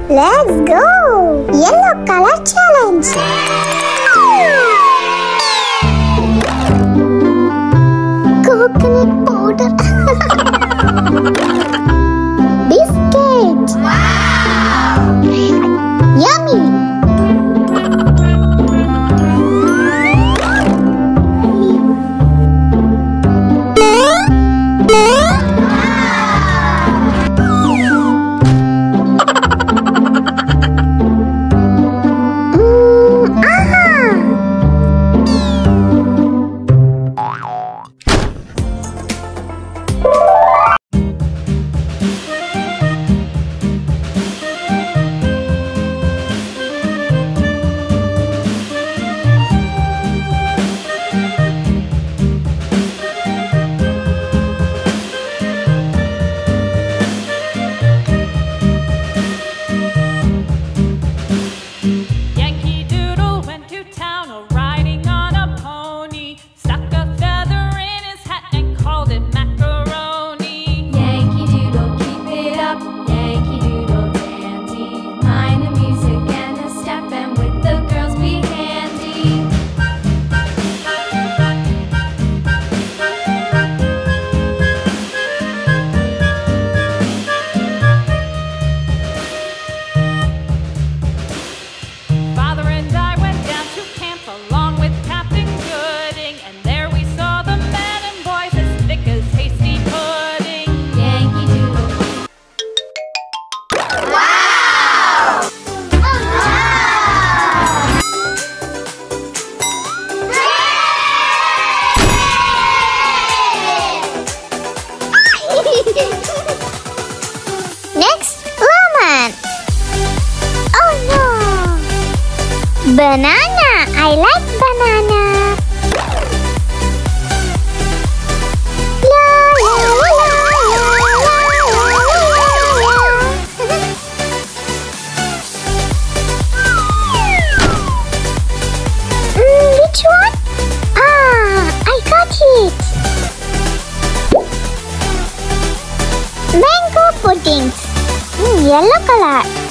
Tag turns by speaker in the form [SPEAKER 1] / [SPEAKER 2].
[SPEAKER 1] Let's go! Yellow color challenge! Coconut powder! Biscuit! Wow! Yummy! Next, lemon. Oh no! Banana. I like banana. La la la la which one? I got it. Mango puddings. Yellow color.